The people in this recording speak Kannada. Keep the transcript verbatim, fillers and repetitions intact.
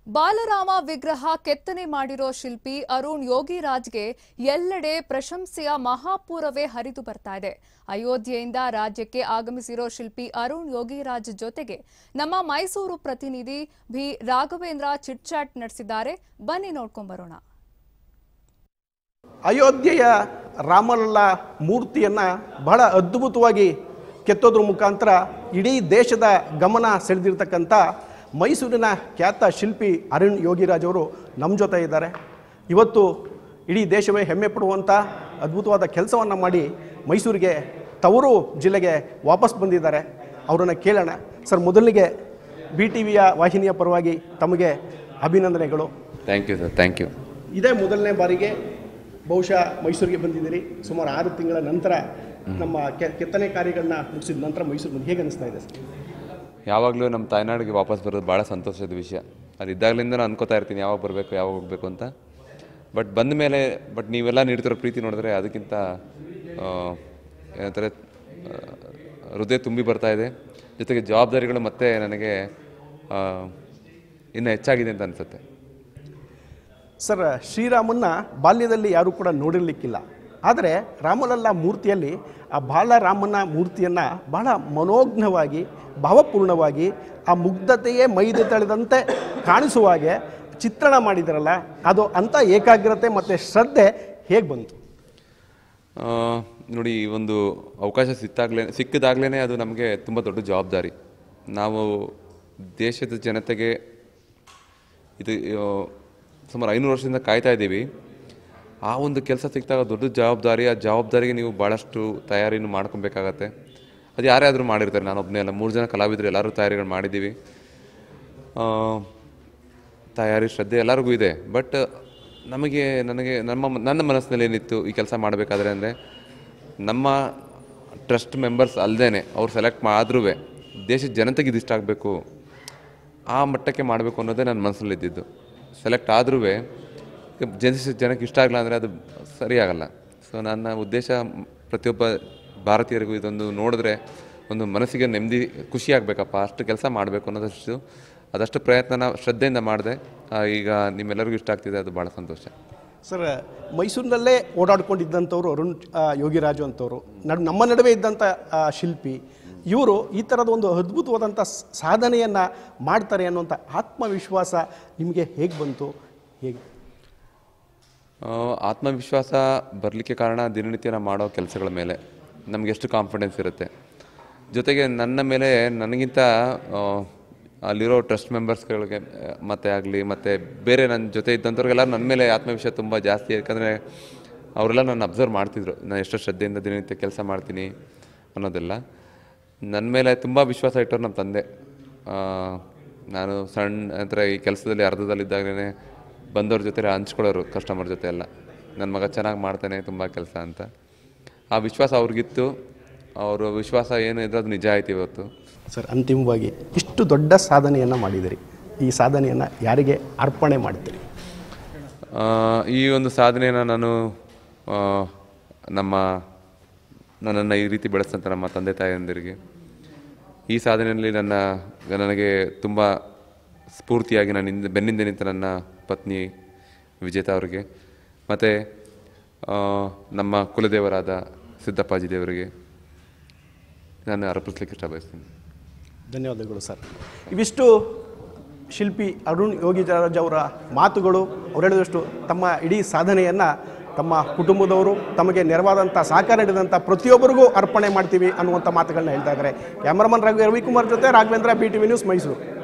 ಬಾಲರಾಮ ವಿಗ್ರಹ ಕೆತ್ತನೆ ಮಾಡಿರೋ ಶಿಲ್ಪಿ ಅರುಣ್ ಯೋಗಿರಾಜ್ಗೆ ಎಲ್ಲೆಡೆ ಪ್ರಶಂಸೆಯ ಮಹಾಪೂರವೇ ಹರಿದು ಬರ್ತಾ ಇದೆ. ಅಯೋಧ್ಯೆಯಿಂದ ರಾಜ್ಯಕ್ಕೆ ಆಗಮಿಸಿರೋ ಶಿಲ್ಪಿ ಅರುಣ್ ಯೋಗಿರಾಜ್ ಜೊತೆಗೆ ನಮ್ಮ ಮೈಸೂರು ಪ್ರತಿನಿಧಿ ಬಿ ರಾಘವೇಂದ್ರ ಚಿಟ್ ಚಾಟ್ ನಡೆಸಿದ್ದಾರೆ. ಬನ್ನಿ ನೋಡ್ಕೊಂಡು ಬರೋಣ. ಅಯೋಧ್ಯೆಯ ರಾಮಲಲ್ಲ ಮೂರ್ತಿಯನ್ನ ಬಹಳ ಅದ್ಭುತವಾಗಿ ಕೆತ್ತೋದ್ರ ಮುಖಾಂತರ ಇಡೀ ದೇಶದ ಗಮನ ಸೆಳೆದಿರ್ತಕ್ಕಂಥ ಮೈಸೂರಿನ ಖ್ಯಾತ ಶಿಲ್ಪಿ ಅರುಣ್ ಯೋಗಿರಾಜ್ ಅವರು ನಮ್ಮ ಜೊತೆ ಇದ್ದಾರೆ. ಇವತ್ತು ಇಡೀ ದೇಶವೇ ಹೆಮ್ಮೆ ಪಡುವಂಥ ಅದ್ಭುತವಾದ ಕೆಲಸವನ್ನು ಮಾಡಿ ಮೈಸೂರಿಗೆ ತವರು ಜಿಲ್ಲೆಗೆ ವಾಪಸ್ ಬಂದಿದ್ದಾರೆ. ಅವರನ್ನು ಕೇಳೋಣ. ಸರ್, ಮೊದಲಿಗೆ ಬಿ ಟಿ ವಿಯ ವಾಹಿನಿಯ ಪರವಾಗಿ ತಮಗೆ ಅಭಿನಂದನೆಗಳು. Thank you sir. Thank you. ಇದೇ ಮೊದಲನೇ ಬಾರಿಗೆ ಬಹುಶಃ ಮೈಸೂರಿಗೆ ಬಂದಿದ್ದೀರಿ. ಸುಮಾರು ಆರು ತಿಂಗಳ ನಂತರ ನಮ್ಮ ಕೆತ್ತನೆ ಕಾರ್ಯಗಳನ್ನ ಮುಗಿಸಿದ ನಂತರ ಮೈಸೂರು ಬಂದು ಹೇಗೆ ಅನಿಸ್ತಾ ಇದೆ ಸರ್? ಯಾವಾಗಲೂ ನಮ್ಮ ತಾಯ್ನಾಡಿಗೆ ವಾಪಸ್ ಬರೋದು ಭಾಳ ಸಂತೋಷದ ವಿಷಯ. ಅದು ಇದ್ದಾಗಲಿಂದ ನಾನು ಅನ್ಕೋತಾ ಇರ್ತೀನಿ ಯಾವಾಗ ಬರಬೇಕು ಯಾವಾಗ ಹೋಗಬೇಕು ಅಂತ. ಬಟ್ ಬಂದ ಮೇಲೆ ಬಟ್ ನೀವೆಲ್ಲ ನೀಡ್ತಿರೋ ಪ್ರೀತಿ ನೋಡಿದ್ರೆ ಅದಕ್ಕಿಂತ ಏನಂತಾರೆ ಹೃದಯ ತುಂಬಿ ಬರ್ತಾ ಇದೆ. ಜೊತೆಗೆ ಜವಾಬ್ದಾರಿಗಳು ಮತ್ತೆ ನನಗೆ ಇನ್ನೂ ಹೆಚ್ಚಾಗಿದೆ ಅಂತ ಅನಿಸುತ್ತೆ. ಸರ್, ಶ್ರೀರಾಮನ್ನ ಬಾಲ್ಯದಲ್ಲಿ ಯಾರೂ ಕೂಡ ನೋಡಿರಲಿಕ್ಕಿಲ್ಲ. ಆದರೆ ರಾಮಲಲ್ಲ ಮೂರ್ತಿಯಲ್ಲಿ ಆ ಬಾಲರಾಮನ ಮೂರ್ತಿಯನ್ನು ಬಹಳ ಮನೋಜ್ಞವಾಗಿ ಭಾವಪೂರ್ಣವಾಗಿ ಆ ಮುಗ್ಧತೆಯೇ ಮೈದೆ ತಳೆದಂತೆ ಕಾಣಿಸುವ ಹಾಗೆ ಚಿತ್ರಣ ಮಾಡಿದಾರಲ್ಲ, ಅದು ಅಂಥ ಏಕಾಗ್ರತೆ ಮತ್ತು ಶ್ರದ್ಧೆ ಹೇಗೆ ಬಂತು? ನೋಡಿ, ಈ ಒಂದು ಅವಕಾಶ ಸಿಕ್ಕಾಗಲೇ ಸಿಕ್ಕಿದಾಗಲೇ ಅದು ನಮಗೆ ತುಂಬ ದೊಡ್ಡ ಜವಾಬ್ದಾರಿ. ನಾವು ದೇಶದ ಜನತೆಗೆ ಇದು ಸುಮಾರು ಐನೂರು ವರ್ಷದಿಂದ ಕಾಯ್ತಾ ಇದ್ದೀವಿ. ಆ ಒಂದು ಕೆಲಸ ಸಿಕ್ಕಿದಾಗ ದೊಡ್ಡ ಜವಾಬ್ದಾರಿ. ಆ ಜವಾಬ್ದಾರಿಗೆ ನೀವು ಭಾಳಷ್ಟು ತಯಾರಿನೂ ಮಾಡ್ಕೊಬೇಕಾಗತ್ತೆ. ಅದು ಯಾರೇ ಆದರೂ ಮಾಡಿರ್ತಾರೆ, ನಾನು ಒಬ್ಬನೇ ಅಲ್ಲ, ಮೂರು ಜನ ಕಲಾವಿದರು ಎಲ್ಲರೂ ತಯಾರಿಗಳು ಮಾಡಿದ್ದೀವಿ. ತಯಾರಿ ಶ್ರದ್ಧೆ ಎಲ್ಲರಿಗೂ ಇದೆ. ಬಟ್ ನಮಗೆ ನನಗೆ ನಮ್ಮ ನನ್ನ ಮನಸ್ಸಿನಲ್ಲಿ ಏನಿತ್ತು ಈ ಕೆಲಸ ಮಾಡಬೇಕಾದ್ರೆ ಅಂದರೆ, ನಮ್ಮ ಟ್ರಸ್ಟ್ ಮೆಂಬರ್ಸ್ ಅಲ್ಲದೇ ಅವ್ರು ಸೆಲೆಕ್ಟ್ ಆದ್ರೂ ದೇಶದ ಜನತೆಗೆ ಇದಿಷ್ಟ ಆಗಬೇಕು, ಆ ಮಟ್ಟಕ್ಕೆ ಮಾಡಬೇಕು ಅನ್ನೋದೇ ನನ್ನ ಮನಸ್ಸಲ್ಲಿ ಇದ್ದಿದ್ದು. ಸೆಲೆಕ್ಟ್ ಆದ್ರೂ ಜನ ಜನಕ್ಕೆ ಇಷ್ಟ ಆಗಲ್ಲ ಅಂದರೆ ಅದು ಸರಿಯಾಗಲ್ಲ. ಸೊ ನನ್ನ ಉದ್ದೇಶ ಪ್ರತಿಯೊಬ್ಬ ಭಾರತೀಯರಿಗೂ ಇದೊಂದು ನೋಡಿದ್ರೆ ಒಂದು ಮನಸ್ಸಿಗೆ ನೆಮ್ಮದಿ, ಖುಷಿ ಆಗಬೇಕಪ್ಪ, ಅಷ್ಟು ಕೆಲಸ ಮಾಡಬೇಕು ಅನ್ನೋದಷ್ಟು ಅದಷ್ಟು ಪ್ರಯತ್ನನ ಶ್ರದ್ಧೆಯಿಂದ ಮಾಡಿದೆ. ಈಗ ನಿಮ್ಮೆಲ್ಲರಿಗೂ ಇಷ್ಟ ಆಗ್ತಿದೆ, ಅದು ಭಾಳ ಸಂತೋಷ. ಸರ್, ಮೈಸೂರಿನಲ್ಲೇ ಓಡಾಡ್ಕೊಂಡಿದ್ದಂಥವ್ರು ಅರುಣ್ ಯೋಗಿರಾಜು ಅಂತವರು, ನಡ್ ನಮ್ಮ ನಡುವೆ ಇದ್ದಂಥ ಶಿಲ್ಪಿ ಇವರು ಈ ಥರದ ಒಂದು ಅದ್ಭುತವಾದಂಥ ಸಾಧನೆಯನ್ನು ಮಾಡ್ತಾರೆ ಅನ್ನುವಂಥ ಆತ್ಮವಿಶ್ವಾಸ ನಿಮಗೆ ಹೇಗೆ ಬಂತು? ಹೇಗೆ ಆತ್ಮವಿಶ್ವಾಸ ಬರಲಿಕ್ಕೆ ಕಾರಣ ದಿನನಿತ್ಯ ನಾವು ಮಾಡೋ ಕೆಲಸಗಳ ಮೇಲೆ ನಮಗೆ ಎಷ್ಟು ಕಾನ್ಫಿಡೆನ್ಸ್ ಇರುತ್ತೆ. ಜೊತೆಗೆ ನನ್ನ ಮೇಲೆ ನನಗಿಂತ ಅಲ್ಲಿರೋ ಟ್ರಸ್ಟ್ ಮೆಂಬರ್ಸ್ಗಳಿಗೆ ಮತ್ತೆ ಆಗಲಿ ಮತ್ತು ಬೇರೆ ನನ್ನ ಜೊತೆ ಇದ್ದಂಥವ್ರಿಗೆಲ್ಲ ನನ್ನ ಮೇಲೆ ಆತ್ಮವಿಶ್ವಾಸ ತುಂಬ ಜಾಸ್ತಿ. ಯಾಕಂದರೆ ಅವರೆಲ್ಲ ನನ್ನ ಅಬ್ಸರ್ವ್ ಮಾಡ್ತಿದ್ರು, ನಾನು ಎಷ್ಟು ಶ್ರದ್ಧೆಯಿಂದ ದಿನನಿತ್ಯ ಕೆಲಸ ಮಾಡ್ತೀನಿ ಅನ್ನೋದೆಲ್ಲ. ನನ್ನ ಮೇಲೆ ತುಂಬ ವಿಶ್ವಾಸ ಇಟ್ಟವ್ರು ನಮ್ಮ ತಂದೆ. ನಾನು ಸಣ್ಣ ಅಂದರೆ ಈ ಕೆಲಸದಲ್ಲಿ ಅರ್ಧದಲ್ಲಿದ್ದಾಗಲೇ ಬಂದವ್ರ ಜೊತೆ ಹಂಚ್ಕೊಳ್ಳೋರು, ಕಸ್ಟಮರ್ ಜೊತೆ ಎಲ್ಲ, ನನ್ನ ಮಗ ಚೆನ್ನಾಗಿ ಮಾಡ್ತಾನೆ ತುಂಬ ಕೆಲಸ ಅಂತ. ಆ ವಿಶ್ವಾಸ ಅವ್ರಿಗಿತ್ತು. ಅವರು ವಿಶ್ವಾಸ ಏನು ಇದ್ರೆ ಅದು ನಿಜ ಆಯ್ತು ಇವತ್ತು. ಸರ್, ಅಂತಿಮವಾಗಿ ಇಷ್ಟು ದೊಡ್ಡ ಸಾಧನೆಯನ್ನು ಮಾಡಿದಿರಿ, ಈ ಸಾಧನೆಯನ್ನು ಯಾರಿಗೆ ಅರ್ಪಣೆ ಮಾಡ್ತೀರಿ? ಈ ಒಂದು ಸಾಧನೆಯನ್ನು ನಾನು ನಮ್ಮ ನನ್ನನ್ನು ಈ ರೀತಿ ಬೆಳೆಸ್ತಂಥ ನಮ್ಮ ತಂದೆ ತಾಯಿಯಂದಿರಿಗೆ, ಈ ಸಾಧನೆಯಲ್ಲಿ ನನ್ನ ನನಗೆ ತುಂಬ ಸ್ಫೂರ್ತಿಯಾಗಿ ನಾನು ಹಿಂದೆ ಬೆನ್ನಿಂದ ನಿಂತ ನನ್ನ ಪತ್ನಿ ವಿಜೇತಾ ಅವರಿಗೆ, ಮತ್ತು ನಮ್ಮ ಕುಲದೇವರಾದ ಸಿದ್ದಪ್ಪಾಜಿ ದೇವರಿಗೆ ನಾನು ಅರ್ಪಿಸ್ಲಿಕ್ಕೆ ಇಷ್ಟ ಬಯಸ್ತೀನಿ. ಧನ್ಯವಾದಗಳು ಸರ್. ಇವಿಷ್ಟು ಶಿಲ್ಪಿ ಅರುಣ್ ಯೋಗಿರಾಜ್ ಅವರ ಮಾತುಗಳು. ಅವ್ರು ಹೇಳಿದಷ್ಟು ತಮ್ಮ ಇಡೀ ಸಾಧನೆಯನ್ನು ತಮ್ಮ ಕುಟುಂಬದವರು, ತಮಗೆ ನೆರವಾದಂಥ ಸಹಕಾರ ನೀಡಿದಂಥ ಪ್ರತಿಯೊಬ್ಬರಿಗೂ ಅರ್ಪಣೆ ಮಾಡ್ತೀವಿ ಅನ್ನುವಂಥ ಮಾತುಗಳನ್ನ ಹೇಳ್ತಾ ಇದ್ದಾರೆ. ಕ್ಯಾಮರಾಮನ್ ರವಿ ರವಿಕುಮಾರ್ ಜೊತೆ Raghavendra, B T V news, Mysuru.